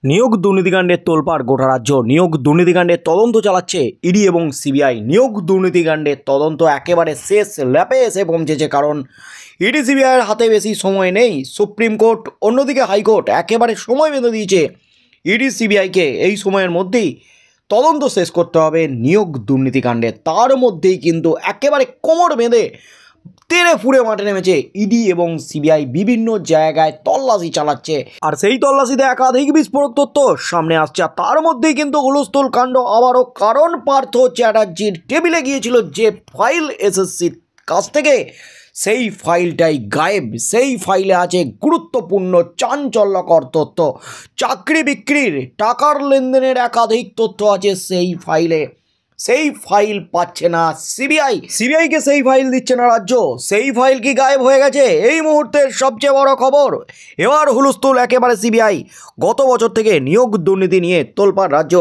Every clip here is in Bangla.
নিয়োগ দুর্নীতিকাণ্ডের তোলপাড় গোটা রাজ্য। নিয়োগ দুর্নীতিকাণ্ডের তদন্ত চালাচ্ছে ইডি এবং সিবিআই। নিয়োগ দুর্নীতিকাণ্ডের তদন্ত একেবারে শেষ ল্যাপে এসে পৌঁছেছে, কারণ ইডি সিবিআইয়ের হাতে বেশি সময় নেই। সুপ্রিম কোর্ট, অন্যদিকে হাইকোর্ট একেবারে সময় বেঁধে দিয়েছে ইডি সিবিআইকে। এই সময়ের মধ্যেই তদন্ত শেষ করতে হবে নিয়োগ দুর্নীতিকাণ্ডে। তার মধ্যেই কিন্তু একেবারে কোমর বেঁধে তেড়ে ফুড়ে মাঠে নেমেছে ইডি এবং সিবিআই। বিভিন্ন জায়গায় তল্লাশি চালাচ্ছে, আর সেই তল্লাশিতে একাধিক বিস্ফোরক তথ্য সামনে আসছে। আর তার মধ্যেই কিন্তু হুলস্থুল কাণ্ড আবারও, কারণ পার্থ চ্যাটার্জির টেবিলে গিয়েছিল যে ফাইল এসএসসির কাছ থেকে, সেই ফাইলটাই গায়েব। সেই ফাইলে আছে গুরুত্বপূর্ণ চাঞ্চল্যকর তথ্য, চাকরি বিক্রির, টাকার লেনদেনের একাধিক তথ্য আছে সেই ফাইলে। সেই ফাইল পাচ্ছে না সিবিআইকে সেই ফাইল দিচ্ছে না রাজ্য। সেই ফাইল কি গায়েব হয়ে গেছে? এই মুহূর্তের সবচেয়ে বড় খবর, এবার হুলস্থুল একেবারে সিবিআই। গত বছর থেকে নিয়োগ দুর্নীতি নিয়ে তোলপাড় রাজ্য।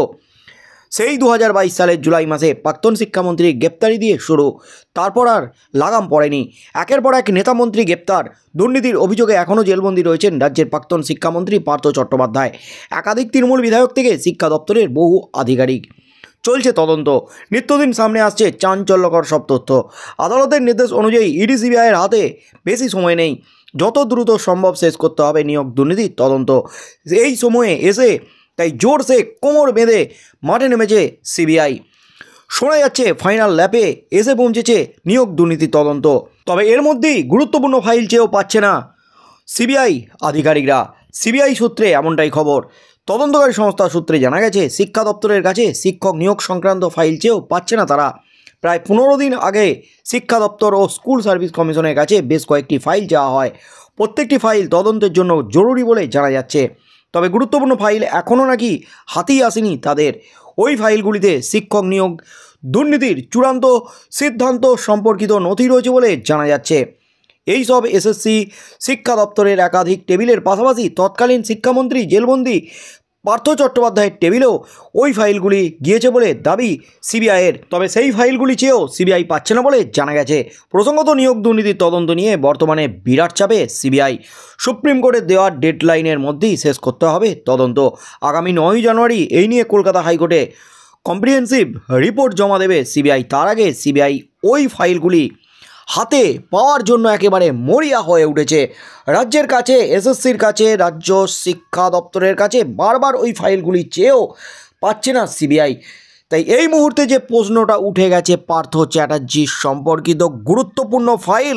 সেই 2022 সালের জুলাই মাসে প্রাক্তন শিক্ষামন্ত্রী গ্রেপ্তারি দিয়ে শুরু, তারপর আর লাগাম পড়েনি। একের পর এক নেতামন্ত্রী গ্রেপ্তার। দুর্নীতির অভিযোগে এখনও জেলবন্দি রয়েছেন রাজ্যের প্রাক্তন শিক্ষামন্ত্রী পার্থ চট্টোপাধ্যায়, একাধিক তৃণমূল বিধায়ক থেকে শিক্ষা দপ্তরের বহু আধিকারিক। চলছে তদন্ত, নিত্যদিন সামনে আসছে চাঞ্চল্যকর সব তথ্য। আদালতের নির্দেশ অনুযায়ী ইডি সিবিআইয়ের হাতে বেশি সময় নেই, যত দ্রুত সম্ভব শেষ করতে হবে নিয়োগ দুর্নীতির তদন্ত। এই সময়ে এসে তাই জোরসে কোমর বেঁধে মাঠে নেমেছে সিবিআই। শোনা যাচ্ছে ফাইনাল ল্যাপে এসে পৌঁছেছে নিয়োগ দুর্নীতির তদন্ত। তবে এর মধ্যেই গুরুত্বপূর্ণ ফাইল চেয়েও পাচ্ছে না সিবিআই আধিকারিকরা। সিবিআই সূত্রে এমনটাই খবর। তদন্তকারী সংস্থা সূত্রে জানা গেছে, শিক্ষা দপ্তরের কাছে শিক্ষক নিয়োগ সংক্রান্ত ফাইল চেয়েও পাচ্ছে না তারা। প্রায় 15 দিন আগে শিক্ষা দপ্তর ও স্কুল সার্ভিস কমিশনের কাছে বেশ কয়েকটি ফাইল চাওয়া হয়। প্রত্যেকটি ফাইল তদন্তের জন্য জরুরি বলে জানা যাচ্ছে। তবে গুরুত্বপূর্ণ ফাইল এখনও নাকি হাতেই আসেনি তাদের। ওই ফাইলগুলিতে শিক্ষক নিয়োগ দুর্নীতির চূড়ান্ত সিদ্ধান্ত সম্পর্কিত নথি রয়েছে বলে জানা যাচ্ছে। এই সব এসএসসি শিক্ষা দপ্তরের একাধিক টেবিলের পাশাপাশি তৎকালীন শিক্ষামন্ত্রী জেলবন্দি পার্থ চট্টোপাধ্যায়ের টেবিলেও ওই ফাইলগুলি গিয়েছে বলে দাবি সিবিআইয়ের। তবে সেই ফাইলগুলি চেয়েও সিবিআই পাচ্ছে না বলে জানা গেছে। প্রসঙ্গত, নিয়োগ দুর্নীতির তদন্ত নিয়ে বর্তমানে বিরাট চাপে সিবিআই। সুপ্রিম কোর্টের দেওয়া ডেডলাইনের মধ্যেই শেষ করতে হবে তদন্ত। আগামী 9 জানুয়ারি এই নিয়ে কলকাতা হাইকোর্টে কম্প্রিহেন্সিভ রিপোর্ট জমা দেবে সিবিআই। তার আগে সিবিআই ওই ফাইলগুলি হাতে পাওয়ার জন্য একেবারে মরিয়া হয়ে উঠেছে। রাজ্যের কাছে, এসএসসির কাছে, রাজ্য শিক্ষা দপ্তরের কাছে বারবার ওই ফাইলগুলি চেয়েও পাচ্ছে না সিবিআই। তাই এই মুহূর্তে যে প্রশ্নটা উঠে গেছে পার্থ চ্যাটার্জি সম্পর্কিত গুরুত্বপূর্ণ ফাইল,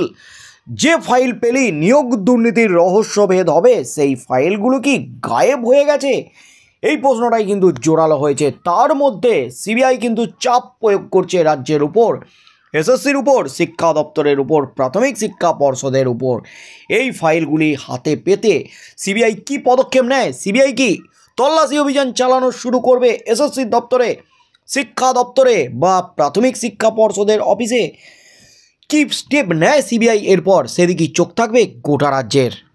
যে ফাইল পেলেই নিয়োগ দুর্নীতির রহস্যভেদ হবে, সেই ফাইলগুলো কি গায়েব হয়ে গেছে? এই প্রশ্নটাই কিন্তু জোরালো হয়েছে। তার মধ্যে সিবিআই কিন্তু চাপ প্রয়োগ করছে রাজ্যের উপর, এসএসসির উপর, শিক্ষা দপ্তরের উপর, প্রাথমিক শিক্ষা পর্ষদের উপর। এই ফাইলগুলি হাতে পেতে সিবিআই কি পদক্ষেপ নেয়? সিবিআই কি তল্লাশি অভিযান চালানো শুরু করবে এসএসসির দপ্তরে, শিক্ষা দপ্তরে বা প্রাথমিক শিক্ষা পর্ষদের অফিসে? কি স্টেপ নেয় সিবিআই এরপর, সেদিকেই চোখ থাকবে গোটা রাজ্যের।